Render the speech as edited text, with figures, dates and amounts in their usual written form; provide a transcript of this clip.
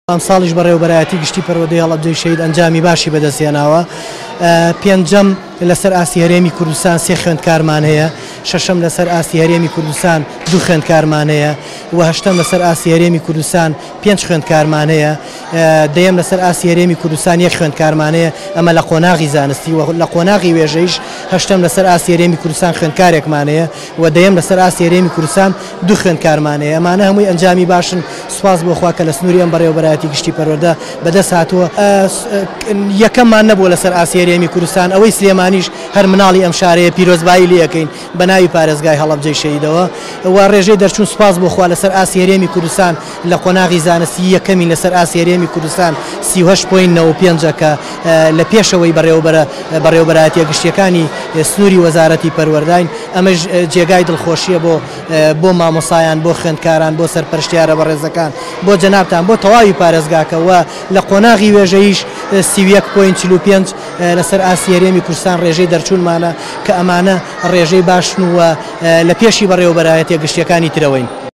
ئەم ساڵیش بەڕێوەبەرایەتی گشتی پەروەردەی هەڵەبجەی شەهید ئەنجامی باشی بەدەستهێناوە. پێنجەم لەسەر ئاسی هەرێمی کوردستان 3 خوێندکارمان هەیە، شەشەم لەسەر ئاسی هەرێمی کوردستان 2 خوێندکارمان هەیە و هەشتەم لەسەر ئاسی هەرێمی کوردستان 5 خوێندکارمان هەیە، دەیەم لەسەر ئاسی هەرێمی کوردستان 1 خوێندکارمان هەیە. ئەمە لە قۆناغی زانستی و لە قۆناغی وێژەیش هەشتەم لەسەر ئاسی هەرێمی کوردستان خوێندکارێکمان هەیە و دەیەم لەسەر ئاسی هەرێمی کوردستان 2 خوێندکارمان هەیە. ئەمانە هەمووی ئەنجامی باشن. سوپاس بۆ خوا کە لە سنووری ئەم بەڕێوەبەرایەتی گشتی پەروەردە بەدەست هاتووە. یەکەممان نەبووە لەسەر ئاسی هەرێمی کوردستان، ئەوەی سلێمانیش هەر مناڵی ئەم شارەیە پیرۆزبایی لێ یەکەین بە ناوی پارێزگای هەڵەبجەی شەهیدەوە و ڕێژەی دەرچوون. سوپاس بۆ خوا لەسەر ئاسی هەرێمی کوردستان لە قۆناغی زانستی یەکەمین لەسەر ئاسی هەرێمی کوردستان 38.95 کە لە پێشەوەی بەڕێوەبەرایەتیە گشتیەکانی سنووری وەزارەتی پەروەردەین. ئەمەش جێگای دڵخۆشیە بۆ مامۆسایان، بۆ خوێندکاران، بۆ سەرپەرشتیارە بەڕێزەکان، بۆ جەنابتان، بۆ تەواوی پارێزگاکەوە لە قۆناغی وێژەیش 31.45 لەسەر ئاسی هەرێمی کوردستان ڕێژەی دەرچوونمانە کە ئەمانە ڕێژەی باشن و لە پێشی بەڕێوەبەرایەتیە گشتیەکانی ترەوەین.